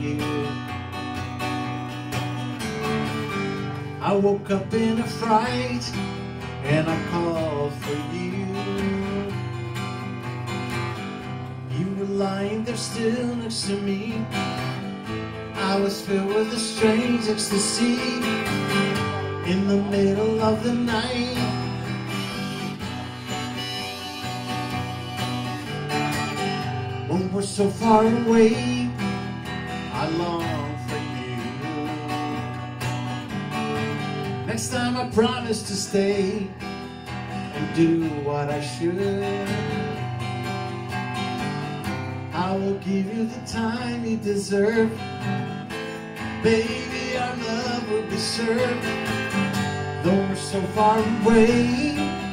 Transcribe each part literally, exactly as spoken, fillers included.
you. I woke up in a fright and I called for you. You were lying there still next to me. I was filled with a strange ecstasy in the middle of the night. When we're so far away, I long for you. Next time I promise to stay and do what I should. I will give you the time you deserve. Baby, our love will be served. Though we're so far away,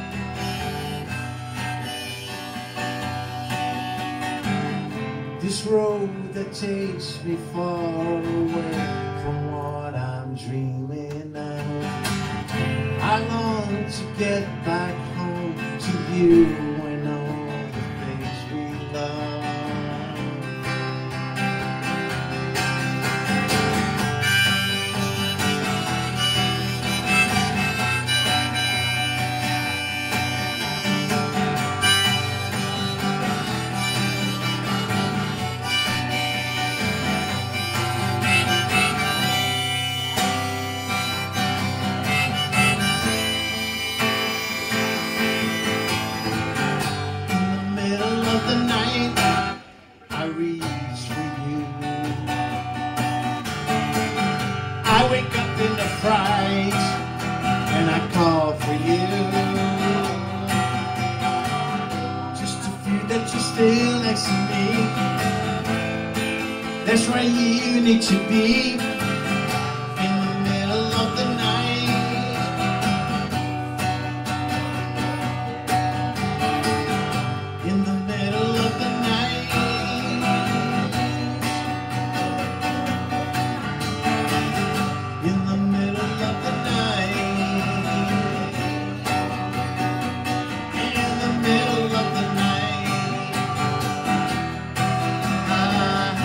this road that takes me far away from what I'm dreaming of. I long to get back home to you and all the things we love. I wake up in a fright and I call for you. Just to feel that you're still next to me. That's where you need to be, in the middle of the night. In the middle of the night. In the middle of the night. In the middle of the night. Ah.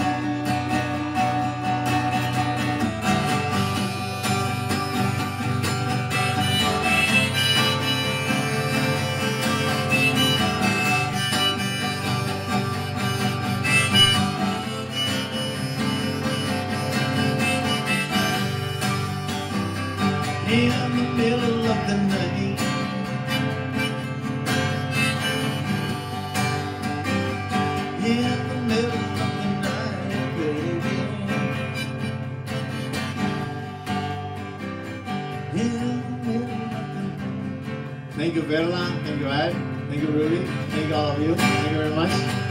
In the middle of the night. In the middle of the night, baby. In the middle of the night. Thank you, Verla. Thank you, Ed. Thank you, Ruby. Thank you, all of you. Thank you very much.